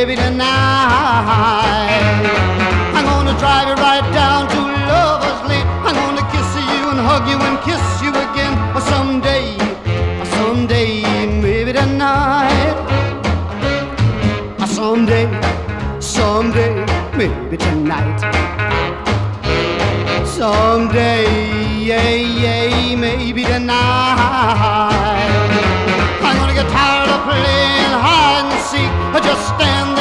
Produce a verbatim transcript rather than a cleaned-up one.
maybe tonight. I'm gonna drive you right down to Lover's Lane. I'm gonna kiss you and hug you and kiss you again. Or someday, someday, maybe tonight. Someday, someday, maybe tonight. Someday, yeah, yeah, maybe tonight. I'm gonna get tired of playing hide and seek, just stand